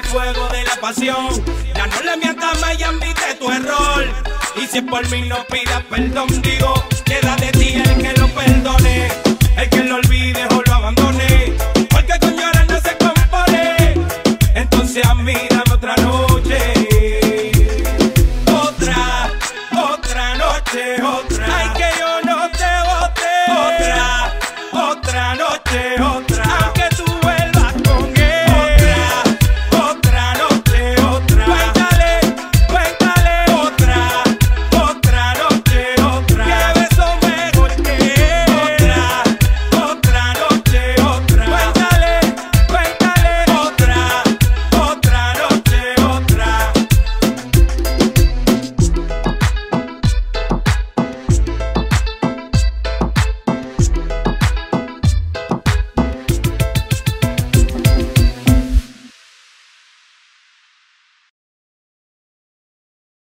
fuego de la pasión. Ya no le mientas más y admite tu error. Y si por mí no pidas perdón, digo, queda de ti el que lo perdone, el que lo olvide o lo abandone, porque con llorar no se compone. Entonces a mí dame otra noche.